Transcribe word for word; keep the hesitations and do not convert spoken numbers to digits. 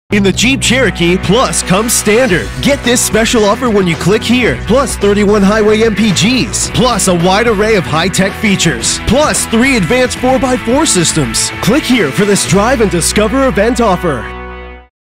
In the Jeep Cherokee, Plus comes standard. Get this special offer when you click here. Plus thirty-one highway M P Gs. Plus a wide array of high-tech features. Plus three advanced four by four systems. Click here for this drive and discover event offer.